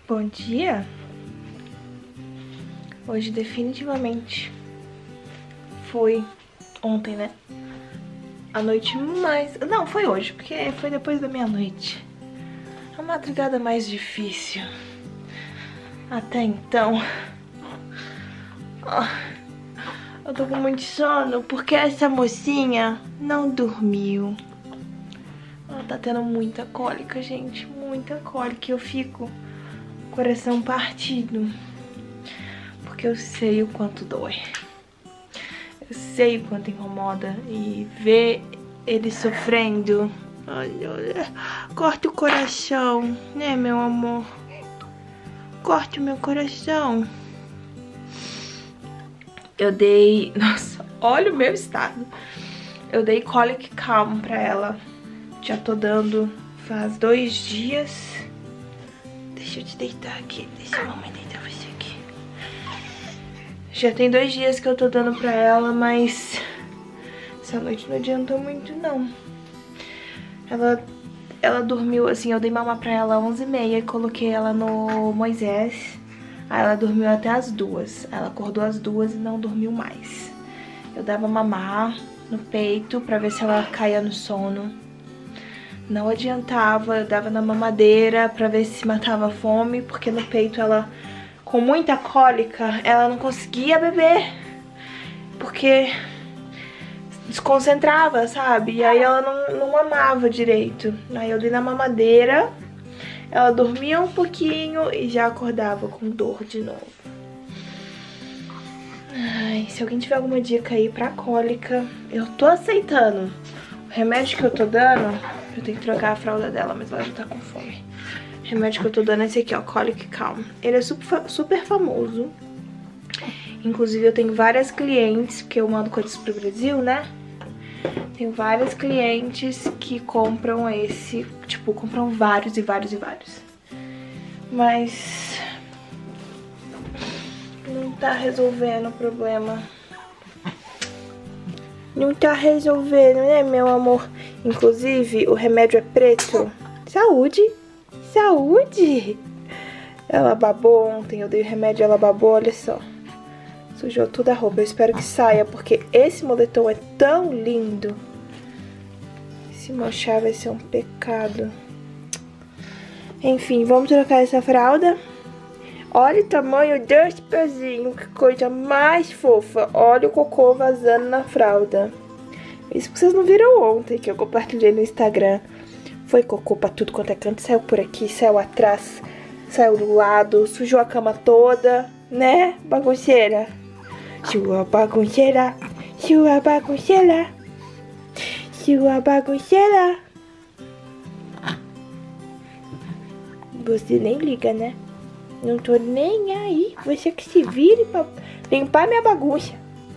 Bom dia. Hoje definitivamente foi ontem, né? A noite mais... Não, foi hoje, porque foi depois da meia-noite. A madrugada mais difícil. Até então. Eu tô com muito sono porque essa mocinha não dormiu. Ela tá tendo muita cólica, gente. Muita cólica. Eu fico com o coração partido. Porque eu sei o quanto dói. Eu sei o quanto incomoda. E ver ele sofrendo... Olha, corta o coração, né, meu amor? Corta o meu coração. Eu dei... Nossa, olha o meu estado. Eu dei Colic Calm pra ela. Já tô dando faz 2 dias. Deixa eu te deitar aqui. Deixa a mamãe deitar você aqui. Já tem 2 dias que eu tô dando pra ela, mas... essa noite não adiantou muito, não. Ela dormiu assim, eu dei mamar pra ela às 11h30 e coloquei ela no Moisés. Aí ela dormiu até as 2. Ela acordou às 2 e não dormiu mais. Eu dava mamar no peito pra ver se ela caía no sono. Não adiantava, eu dava na mamadeira pra ver se matava a fome, porque no peito ela, com muita cólica, ela não conseguia beber. Porque desconcentrava, sabe? E aí ela não mamava direito. Aí eu dei na mamadeira, ela dormia um pouquinho e já acordava com dor de novo. Ai, se alguém tiver alguma dica aí pra cólica, eu tô aceitando. O remédio que eu tô dando, eu tenho que trocar a fralda dela, mas ela já tá com fome. O remédio que eu tô dando é esse aqui, ó, Colic Calm. Ele é super famoso. Inclusive eu tenho várias clientes, porque eu mando coisas pro Brasil, né? Tenho várias clientes que compram esse, tipo, compram vários e vários e vários. Mas não tá resolvendo o problema. Não tá resolvendo, né, meu amor? Inclusive, o remédio é preto. Saúde! Saúde! Ela babou ontem, eu dei o remédio, ela babou, olha só. Sujou toda a roupa. Eu espero que saia, porque esse moletom é tão lindo. Se manchar vai ser um pecado. Enfim, vamos trocar essa fralda. Olha o tamanho desse pezinho, que coisa mais fofa. Olha o cocô vazando na fralda. Isso que vocês não viram ontem, que eu compartilhei no Instagram. Foi cocô pra tudo quanto é canto. Saiu por aqui, saiu atrás, saiu do lado, sujou a cama toda, né, bagunceira? Sua bagunceira, sua bagunceira, sua bagunceira. Você nem liga, né? Não tô nem aí. Você que se vire pra limpar minha bagunça.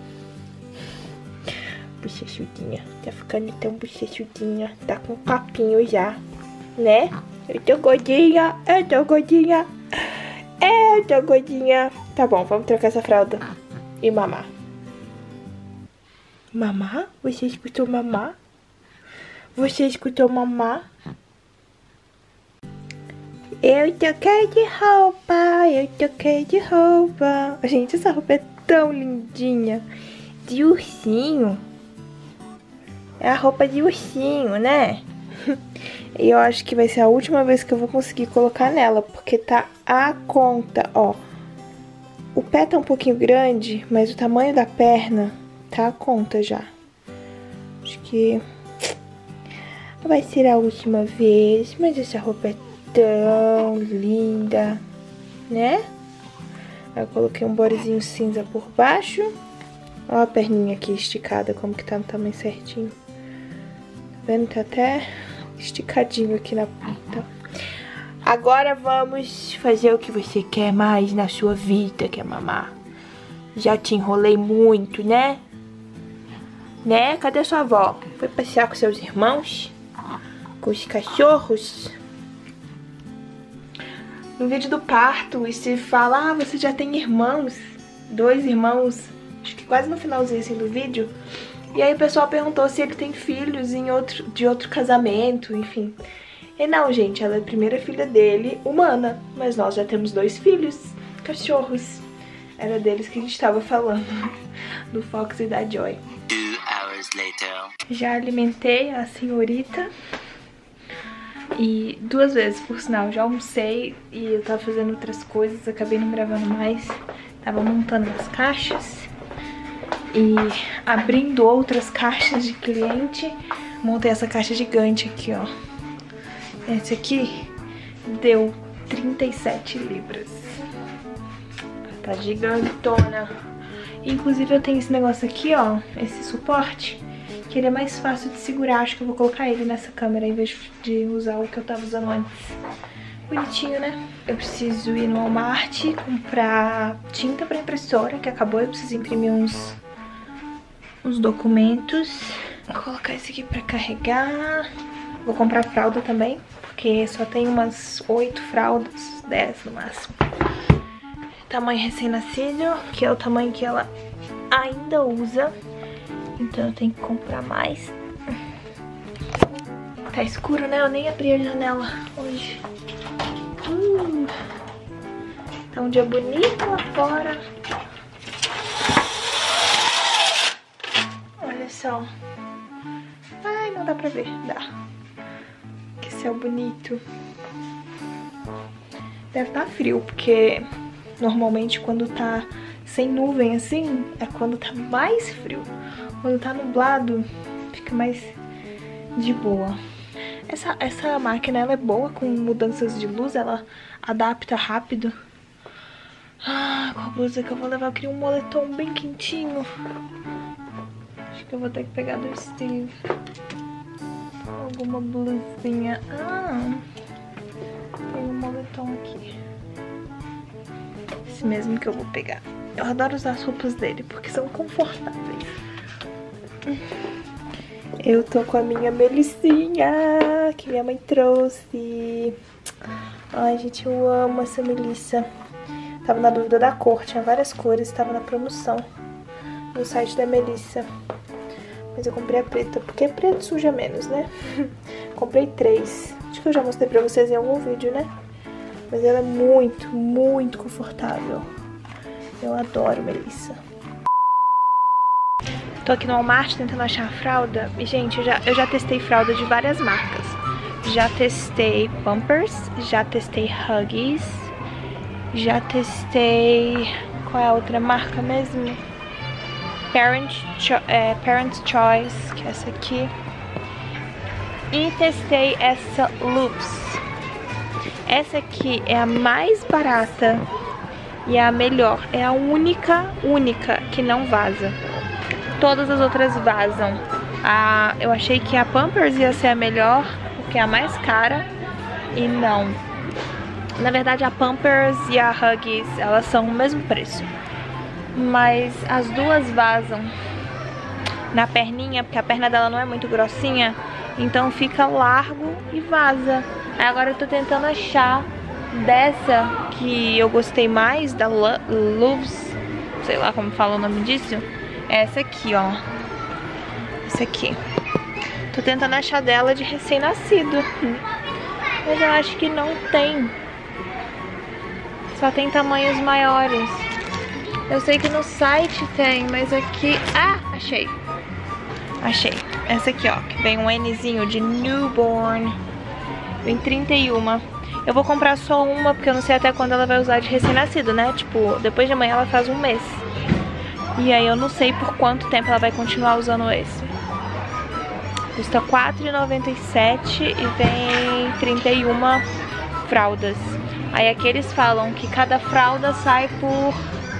Bochechudinha. Tá ficando tão bochechudinha. Tá com papinho já, né? Eu tô gordinha, eu tô gordinha. Eu tô gordinha. Tá bom, vamos trocar essa fralda e mamar. Mamar? Você escutou mamar? Você escutou mamar? Eu troquei de roupa, eu troquei de roupa. Gente, essa roupa é tão lindinha. De ursinho. É a roupa de ursinho, né? E eu acho que vai ser a última vez que eu vou conseguir colocar nela, porque tá a conta, ó. O pé tá um pouquinho grande, mas o tamanho da perna tá a conta já. Acho que vai ser a última vez, mas essa roupa é tão linda, né? Eu coloquei um bodezinho cinza por baixo. Ó a perninha aqui esticada, como que tá no tamanho certinho. Tá vendo? Tá até esticadinho aqui na ponta. Agora vamos fazer o que você quer mais na sua vida, que é mamar. Já te enrolei muito, né? Né? Cadê sua avó? Foi passear com seus irmãos? Com os cachorros? No vídeo do parto, você fala, você já tem irmãos, 2 irmãos, acho que quase no finalzinho assim do vídeo. E aí o pessoal perguntou se ele tem filhos de outro casamento, enfim. E não, gente, ela é a primeira filha dele, humana. Mas nós já temos 2 filhos, cachorros. Era deles que a gente tava falando, do Fox e da Joy. 2 hours later. Já alimentei a senhorita. E 2 vezes, por sinal, já almocei e eu tava fazendo outras coisas, acabei não gravando mais. Tava montando as caixas e abrindo outras caixas de cliente. Montei essa caixa gigante aqui, ó. Esse aqui deu 37 libras. Tá gigantona. Inclusive eu tenho esse negócio aqui, ó, esse suporte, que ele é mais fácil de segurar. Acho que eu vou colocar ele nessa câmera em vez de usar o que eu tava usando antes. Bonitinho, né? Eu preciso ir no Walmart comprar tinta pra impressora, que acabou. Eu preciso imprimir uns documentos. Vou colocar esse aqui pra carregar. Vou comprar fralda também, porque só tem umas 8 fraldas, 10 no máximo. Tamanho recém-nascido, que é o tamanho que ela ainda usa. Então eu tenho que comprar mais. Tá escuro, né? Eu nem abri a janela hoje. Tá um dia bonito lá fora. Olha só. Ai, não dá pra ver. Dá. Que céu bonito. Deve estar frio, porque normalmente quando tá sem nuvem assim, é quando tá mais frio. Quando tá nublado, fica mais de boa. Essa máquina, ela é boa com mudanças de luz, ela adapta rápido. Ah, qual blusa que eu vou levar? Eu queria um moletom bem quentinho. Acho que eu vou ter que pegar do Steve. Alguma blusinha. Ah, tem um moletom aqui. Esse mesmo que eu vou pegar. Eu adoro usar as roupas dele, porque são confortáveis. Eu tô com a minha Melissinha, que minha mãe trouxe. Ai, gente, eu amo essa Melissa. Tava na dúvida da cor, tinha várias cores, tava na promoção no site da Melissa. Mas eu comprei a preta, porque preto suja menos, né? Comprei 3. Acho que eu já mostrei pra vocês em algum vídeo, né? Mas ela é muito, muito confortável. Eu adoro Melissa. Tô aqui no Walmart tentando achar a fralda. E, gente, eu já testei fralda de várias marcas. Já testei Pampers, já testei Huggies, já testei... Qual é a outra marca mesmo? Parent's Choice, que é essa aqui. E testei essa Loops. Essa aqui é a mais barata e é a melhor. É a única que não vaza. Todas as outras vazam. Eu achei que a Pampers ia ser a melhor, porque é a mais cara. E não. Na verdade, a Pampers e a Huggies, elas são o mesmo preço. Mas as duas vazam na perninha, porque a perna dela não é muito grossinha. Então fica largo e vaza. Aí agora eu tô tentando achar dessa que eu gostei mais, da Loves, sei lá como fala o nome disso. Essa aqui, ó. Essa aqui. Tô tentando achar dela de recém-nascido. Mas eu acho que não tem. Só tem tamanhos maiores. Eu sei que no site tem, mas aqui... Ah, achei. Achei. Essa aqui, ó, que vem um Nzinho de newborn. Vem 31. Eu vou comprar só uma, porque eu não sei até quando ela vai usar de recém-nascido, né? Tipo, depois de amanhã ela faz 1 mês. E aí eu não sei por quanto tempo ela vai continuar usando esse. Custa R$4,97 e vem 31 fraldas. Aí aqui eles falam que cada fralda sai por...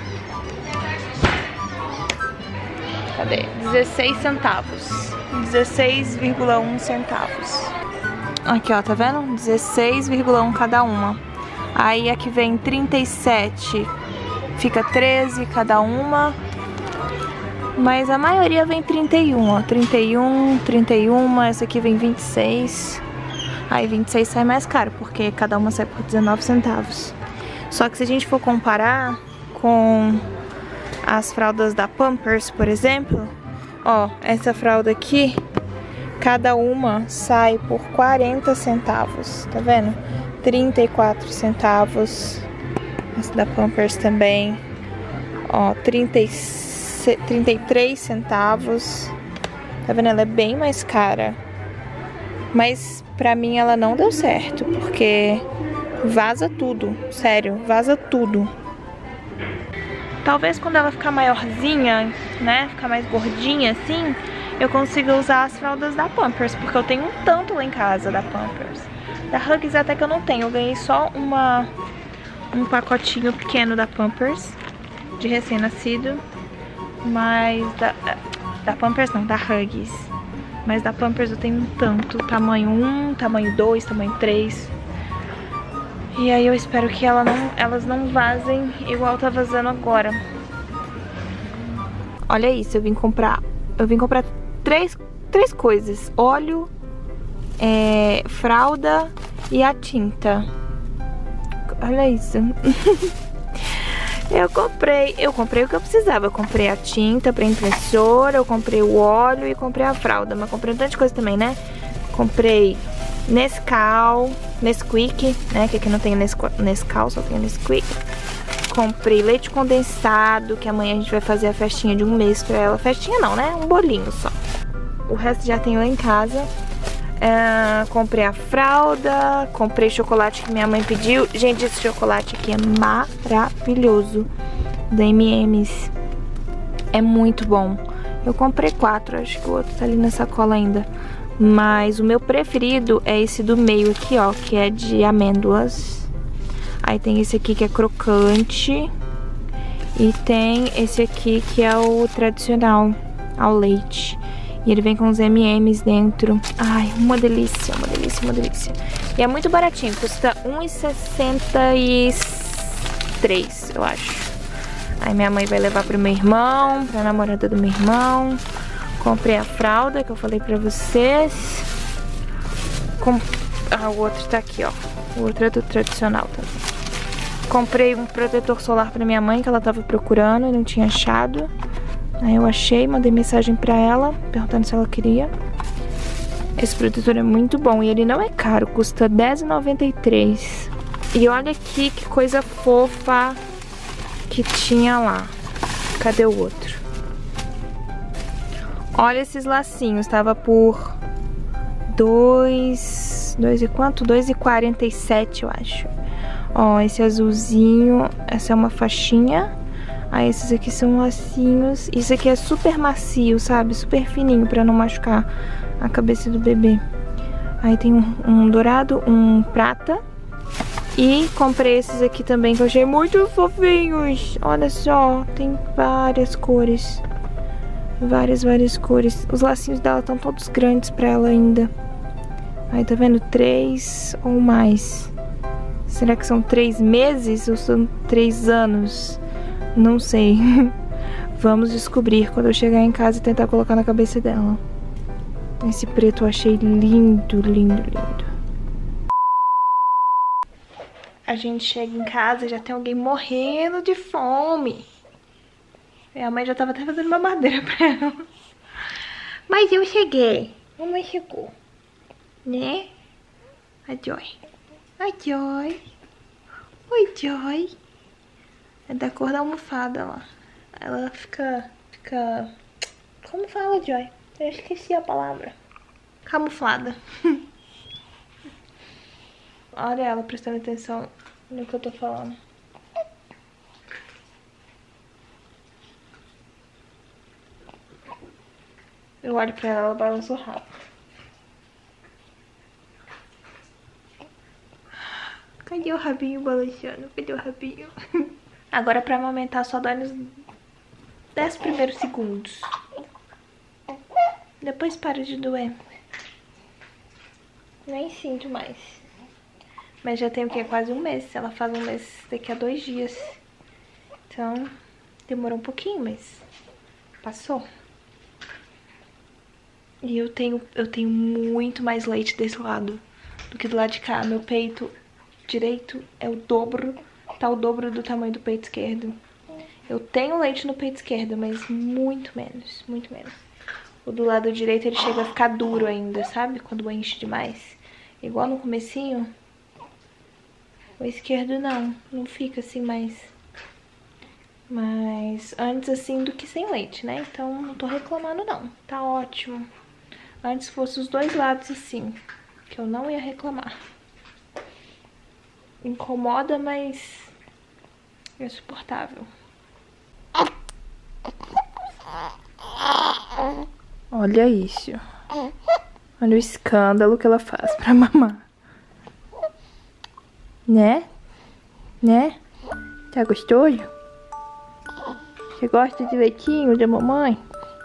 Cadê? 16 centavos. 16,1 centavos. Aqui, ó, tá vendo? 16,1 cada uma. Aí aqui vem 37, fica 13 cada uma. Mas a maioria vem 31, ó. 31, essa aqui vem 26. Aí 26 sai mais caro, porque cada uma sai por 19 centavos. Só que se a gente for comparar com as fraldas da Pampers, por exemplo, ó, essa fralda aqui Cada uma sai por 40 centavos, tá vendo? 34 centavos. Essa da Pampers também. Ó, 33 centavos. Tá vendo? Ela é bem mais cara. Mas pra mim ela não deu certo, porque vaza tudo. Sério, vaza tudo. Talvez quando ela ficar maiorzinha, né? Ficar mais gordinha assim, eu consiga usar as fraldas da Pampers, porque eu tenho um tanto lá em casa da Pampers. Da Huggies até que eu não tenho. Eu ganhei só um pacotinho pequeno da Pampers, de recém-nascido. Mas da Pampers não, da Huggies. Mas da Pampers eu tenho um tanto. Tamanho 1, tamanho 2, tamanho 3. E aí eu espero que elas não vazem igual tá vazando agora. Olha isso, eu vim comprar três coisas. Óleo, fralda e a tinta. Olha isso. Eu comprei o que eu precisava. Eu comprei a tinta pra impressora, eu comprei o óleo e comprei a fralda. Mas comprei um tanto de coisa também, né? Comprei Nesquik, né? Que aqui não tem Nescau, só tem Nesquik. Comprei leite condensado, que amanhã a gente vai fazer a festinha de 1 mês pra ela. Festinha não, né? Um bolinho só. O resto já tenho lá em casa. Comprei a fralda, comprei chocolate que minha mãe pediu. Gente, esse chocolate aqui é maravilhoso, da M&M's. É muito bom. Eu comprei 4, acho que o outro tá ali na sacola ainda. Mas o meu preferido é esse do meio aqui, ó, que é de amêndoas. Aí tem esse aqui que é crocante. E tem esse aqui que é o tradicional, ao leite. E ele vem com os M&M's dentro. Ai, uma delícia, uma delícia, uma delícia. E é muito baratinho, custa R$1,63, eu acho. Aí minha mãe vai levar pro meu irmão, pra namorada do meu irmão. Comprei a fralda que eu falei pra vocês. O outro tá aqui, ó. O outro é do tradicional também. Comprei um protetor solar pra minha mãe, que ela tava procurando e não tinha achado. Aí eu achei, mandei mensagem pra ela, perguntando se ela queria. Esse protetor é muito bom e ele não é caro, custa R$10,93. E olha aqui que coisa fofa que tinha lá. Cadê o outro? Olha esses lacinhos, tava por R$2,47, eu acho. Ó, esse azulzinho, essa é uma faixinha. Aí esses aqui são lacinhos. Isso aqui é super macio, sabe? Super fininho pra não machucar a cabeça do bebê. Aí tem um dourado, um prata. E comprei esses aqui também que eu achei muito fofinhos. Olha só, tem várias cores. Várias cores. Os lacinhos dela estão todos grandes pra ela ainda. Aí tá vendo? 3 ou mais. Será que são 3 meses ou são 3 anos? Não sei. Vamos descobrir quando eu chegar em casa e tentar colocar na cabeça dela. Esse preto eu achei lindo, lindo, lindo. A gente chega em casa e já tem alguém morrendo de fome. Minha mãe já tava até fazendo mamadeira pra ela. Mas eu cheguei. Mamãe chegou. Né? A Joy. A Joy. Oi, Joy. É da cor da almofada lá. Ela fica... Como fala, Joy? Eu esqueci a palavra. Camuflada. Olha ela prestando atenção no que eu tô falando. Eu olho pra ela, ela balança o rabo. Cadê o rabinho balançando? Cadê o rabinho? Agora pra amamentar só dói nos 10 primeiros segundos. Depois para de doer. Nem sinto mais. Mas já tem o que? Quase 1 mês. Ela faz 1 mês daqui a 2 dias. Então, demorou um pouquinho, mas passou. E eu tenho muito mais leite desse lado do que do lado de cá. Meu peito direito é o dobro, tá o dobro do tamanho do peito esquerdo. Eu tenho leite no peito esquerdo, mas muito menos, muito menos. O do lado direito ele chega a ficar duro ainda, sabe? Quando enche demais. Igual no comecinho. O esquerdo não fica assim mais antes assim do que sem leite, né? Então não tô reclamando não, tá ótimo. Antes fosse os dois lados assim, que eu não ia reclamar. Incomoda, mas é suportável. Olha isso. Olha o escândalo que ela faz pra mamar. Né? Né? Tá gostoso? Você gosta de leitinho da mamãe?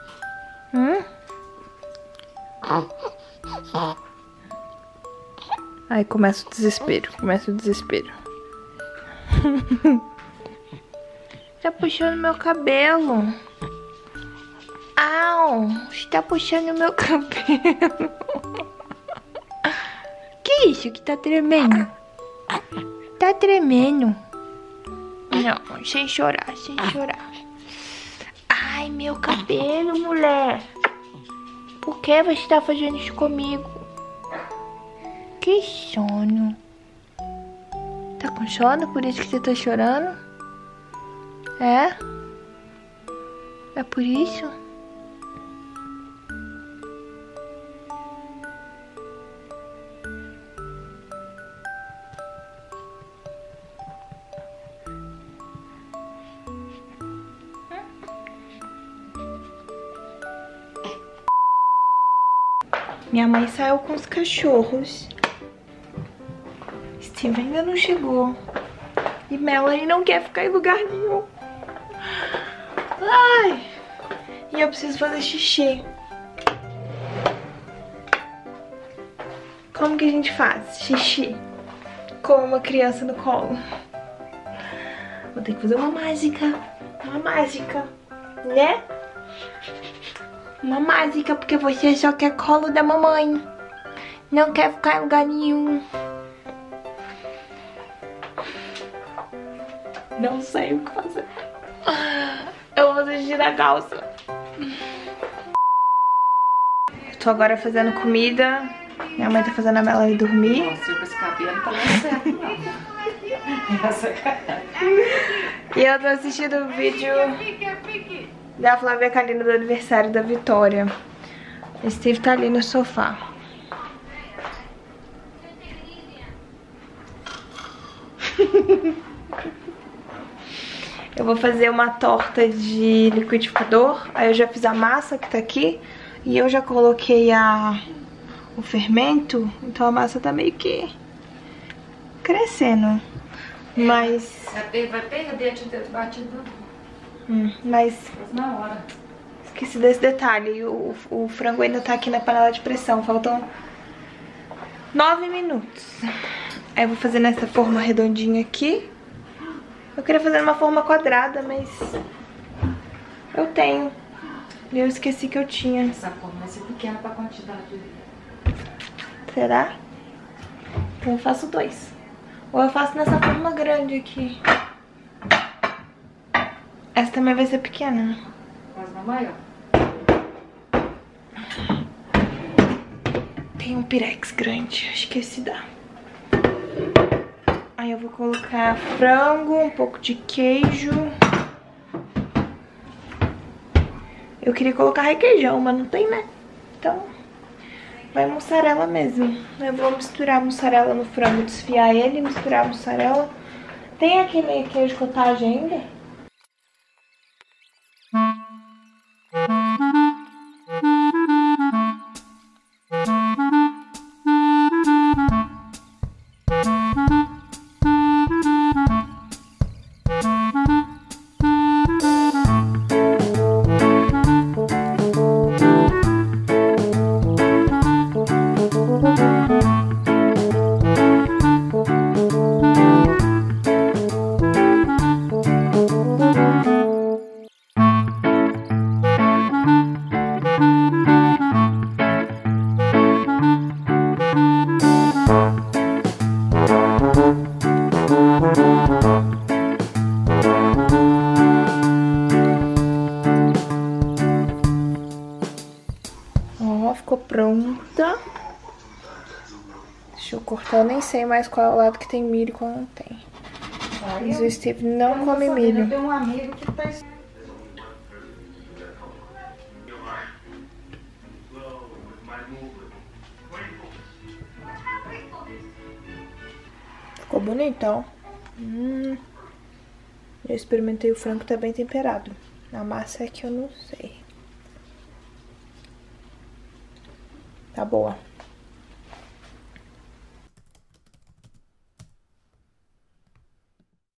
Aí começa o desespero, Tá puxando meu cabelo. Au, você tá puxando meu cabelo. Que isso que tá tremendo? Tá tremendo. Não, sem chorar. Ai, meu cabelo, mulher. Por que você tá fazendo isso comigo? Que sono. Tá com sono? Por isso que você tá chorando? É? É por isso? Minha mãe saiu com os cachorros. Steve ainda não chegou. E Melanie não quer ficar em lugar nenhum. Ai! E eu preciso fazer xixi. Como que a gente faz xixi com uma criança no colo? Vou ter que fazer uma mágica. Né? Uma mágica, porque você só quer colo da mamãe. Não quer ficar em lugar nenhum. Não sei o que fazer. Eu vou fazer xixi na calça. Eu tô agora fazendo comida. Minha mãe tá fazendo a Melanie dormir. Nossa, com esse cabelo não tá dando certo, não. Essa cara. E eu tô assistindo o vídeo da Flávia Kalina do aniversário da Vitória. O Steve tá ali no sofá. Eu vou fazer uma torta de liquidificador. Aí eu já fiz a massa que tá aqui. E eu já coloquei o fermento. Então a massa tá meio que crescendo. Mas... vai perder de ter batido. Mas Na hora. esqueci desse detalhe. E o frango ainda tá aqui na panela de pressão. Faltam 9 minutos. Aí eu vou fazer nessa forma redondinha aqui. Eu queria fazer uma forma quadrada, mas eu tenho. E eu esqueci que eu tinha. Essa forma vai ser pequena pra quantidade. Será? Então eu faço 2. Ou eu faço nessa forma grande aqui. Essa também vai ser pequena, né? Faz uma maior. Tem um pirex grande, acho que esse dá. Aí eu vou colocar frango, um pouco de queijo. Eu queria colocar requeijão, mas não tem, né? Então vai mussarela mesmo. Eu vou misturar a mussarela no frango, desfiar ele, misturar a mussarela. Tem aquele queijo cottage ainda? Então eu nem sei mais qual é o lado que tem milho e qual não tem. Mas o Steve não come milho. Eu tenho um amigo que tá... Ficou bonitão. Eu experimentei o frango, tá bem temperado. A massa é que eu não sei. Tá boa.